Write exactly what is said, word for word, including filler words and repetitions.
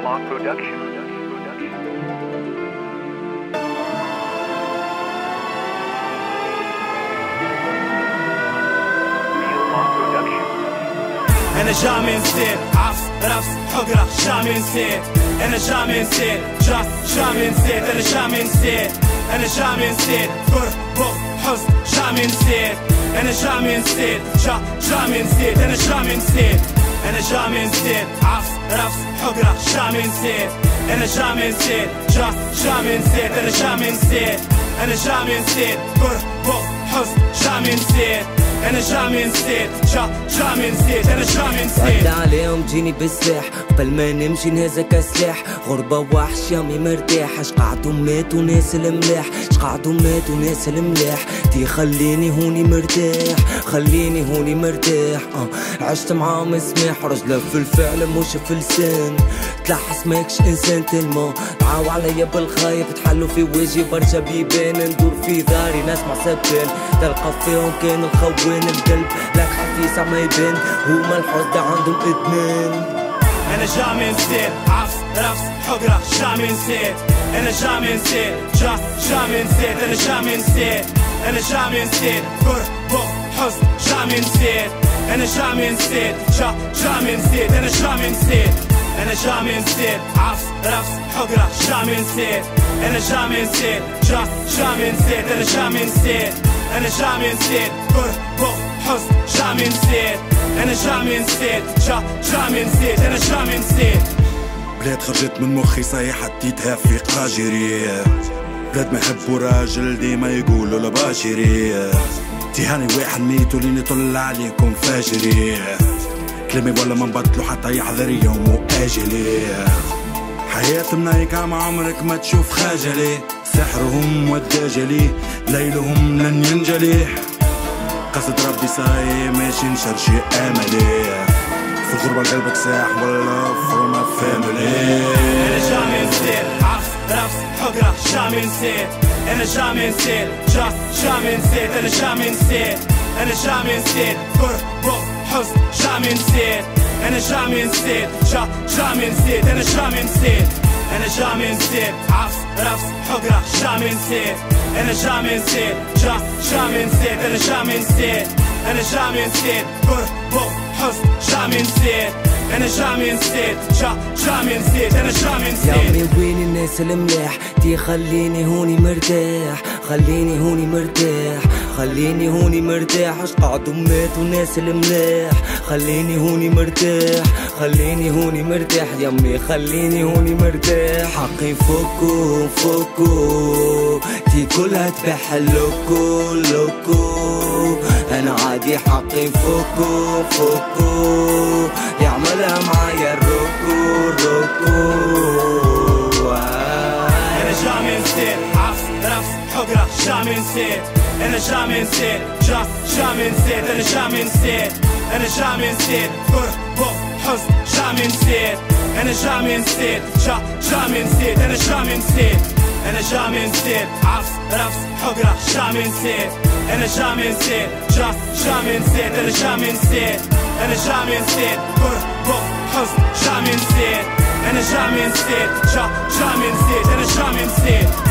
Lock Production. أنا جا من زين عفس رفس حقرة جا من زين أنا جا من زين جا جا من زين أنا جا من زين أنا جا من زين كره بغ حزن جا من زين أنا جا من زين جا جا من زين أنا جا من زين أنا جا من زين عفس رفس حقرة جا من زين أنا جا من زين جا جا من زين أنا جا من زين أنا جا من زين كره بغ حزن جا من زين أنا جا من زين جا جا من زين أنا جا من زين وعد عليهم جيني بالسلاح قبل ما نمشي نهزك سلاح غربة وحش يامي مرتاح اش قعدوا ماتوا ناس الملاح اش قعدوا ماتوا ناس الملاح تي خليني هوني مرتاح خليني هوني مرتاح اه عشت معاهم سماح رجلة في الفعل مش في اللسان تلحس ماكش انسان تلما تعاو عليا بالخايب تحلوا في وجهي برشا بيبان ندور في داري ناس مع سبان تلقى فيهم كان الخوان القلب لك حفيس عما يبان هما الحزن عندهم ادمان أنا جا من زين عفس رفس حقرة جا من زين أنا جا من زين جا جا من زين أنا جا من زين أنا جا من زين كره بغ حزن جا من زين أنا جا من زين جا جا من زين أنا جا من زين أنا جا من زين عفس رفس حقرة جا من زين أنا جا من زين جا جا من زين أنا جا من زين أنا جا من زين كره بغ حزن جا من زين أنا جا من زين جا جا من زين أنا جا من زين بلاد خرجت من مخي صيحة اديتها في قاجري بلاد ما يحبوا راجل ديما يقولوا لباشري تيهاني واحد ميت ولين يطل عليكم فاجري كلامي ولا ما نبطلوا حتى يحضر يوم واجلي حياة منايكة مع عمرك ما تشوف خجلي سحرهم والدجلي ليلهم لن ينجلي قصد ربي صاي ماشي نشرشي املي في الغربة قلبك ساح ولا فور ما فاميلي أنا جا من زين عفس رفس حقرة جا من زين أنا جا من زين جا جا من زين أنا جا من زين أنا جا من زين كره بغ حزن جا من زين أنا جا من زين جا جا من زين أنا جا من زين أنا جا من زين عفس رفس حقرة جا من زين أنا جا من زين جا جا من زين أنا جا من زين أنا جا من زين كره بغ حزن جا من زين أنا جا من زين جا جا من زين أنا جا من زين يامي وين الناس الملاح تي خليني هوني مرتاح خليني هوني مرتاح خليني هوني مرتاح اش قعدوا ماتوا ناس الملاح خليني هوني مرتاح خليني هوني مرتاح يامي خليني هوني مرتاح حقي فوكو فوكو تي كلها تبيح لوكو لوكو انا عادي حقي فوكو فوكو يعملها معايا الروكو روكو أنا جا من زين عفس رفس حقرة جا من زين أنا جا من زين جا جا من زين أنا جا من زين أنا جا من زين كره بغ حزن جا من زين أنا جا من زين جا جا من زين أنا جا من زين أنا جا من زين عفس رفس حقرة جا من زين أنا جا من زين جا جا من زين أنا جا من زين أنا جا من زين كره بغ حزن جا من زين أنا جا من زين جا جا من زين أنا جا من زين